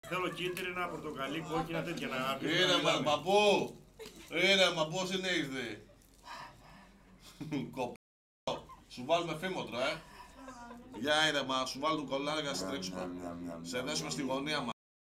Θέλω κίτρινα, πορτοκαλί, κόκκινα, τέτοια να πει. Ήρεμα, παππού! Ήρεμα, πώς είναι ήρθε. Κοπ... Σου βάλουμε φήμοτρο, Για ήρεμα, σου βάλουμε κολλάρι για να σε τρέξουμε. Σε δέσουμε στη γωνία μας.